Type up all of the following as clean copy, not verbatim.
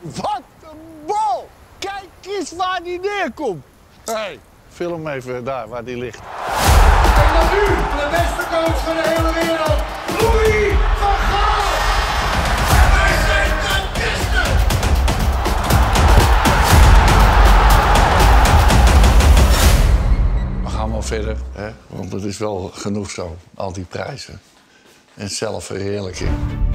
Wat een bal! Kijk eens waar die neerkomt. Hey, film even daar waar die ligt. En dan nu de beste coach van de hele wereld, Louis van Gaal! En wij zijn de beste! We gaan wel verder, hè? Want het is wel genoeg zo, al die prijzen. En zelfverheerlijking.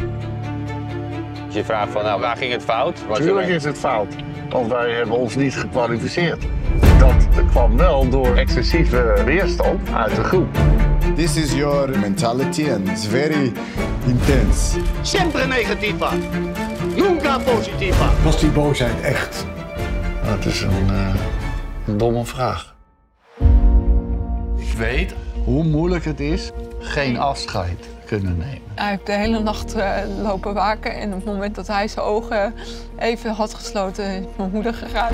Je vraagt van, nou, waar ging het fout? Natuurlijk is het fout, want wij hebben ons niet gekwalificeerd. Dat kwam wel door excessieve weerstand uit de groep. This is your mentality and it's very intense. Sempre negativa. Nunca positiva. Was die boosheid echt? Dat is een domme vraag. Ik weet hoe moeilijk het is geen afscheid kunnen nemen. Hij heeft de hele nacht lopen waken en op het moment dat hij zijn ogen even had gesloten, is mijn moeder gegaan.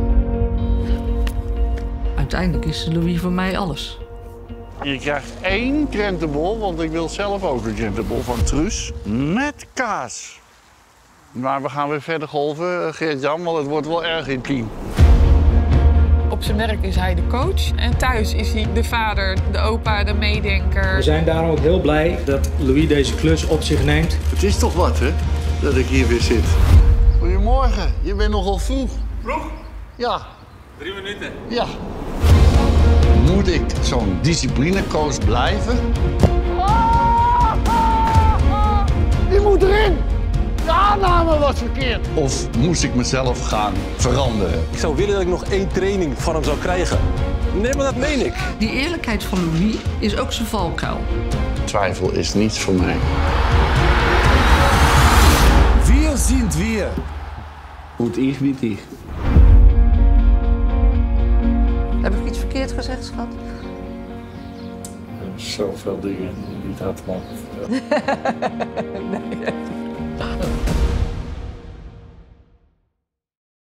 Uiteindelijk is Louis voor mij alles. Je krijgt 1 krentenbol, want ik wil zelf ook een krentenbol van Truus. Met kaas. Maar we gaan weer verder golven, Geert-Jan, want het wordt wel erg intiem. Op zijn werk is hij de coach en thuis is hij de vader, de opa, de meedenker. We zijn daarom ook heel blij dat Louis deze klus op zich neemt. Het is toch wat, hè, dat ik hier weer zit. Goedemorgen, je bent nogal vroeg. Vroeg? Ja. 3 minuten. Ja. Moet ik zo'n disciplinecoach blijven? Die moet erin! De aanname was verkeerd. Of moest ik mezelf gaan veranderen? Ik zou willen dat ik nog 1 training van hem zou krijgen. Nee, maar dat meen ik. Die eerlijkheid van Louis is ook zijn valkuil. Twijfel is niets voor mij. Wir sind wir. Und ich wie dich. Heb ik iets verkeerd gezegd, schat? Zoveel dingen die niet had mogen vertellen.